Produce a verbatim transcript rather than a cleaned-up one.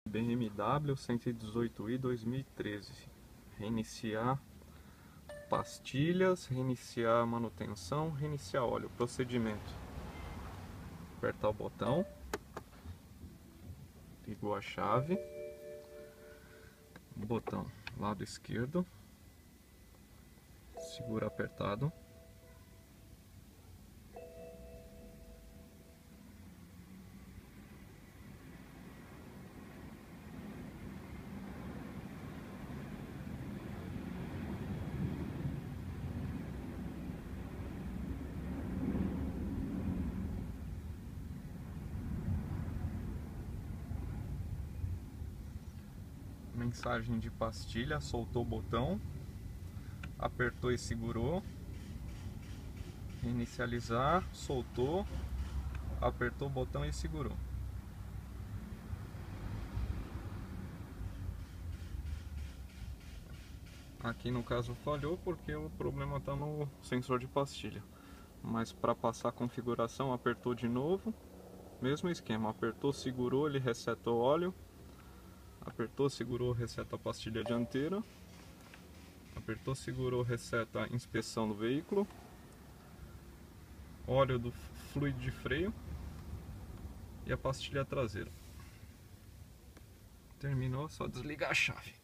B M W cento e dezoito i dois mil e treze. Reiniciar pastilhas, reiniciar manutenção, reiniciar óleo. Procedimento: apertar o botão, ligou a chave, botão lado esquerdo, segura apertado, mensagem de pastilha, soltou o botão, apertou e segurou, inicializar, soltou, apertou o botão e segurou. Aqui no caso falhou porque o problema está no sensor de pastilha, mas para passar a configuração apertou de novo, mesmo esquema, apertou, segurou, ele reseta o óleo. Apertou, segurou, reseta a pastilha dianteira. Apertou, segurou, reseta a inspeção do veículo. Óleo do fluido de freio. E a pastilha traseira. Terminou, só desligar a chave.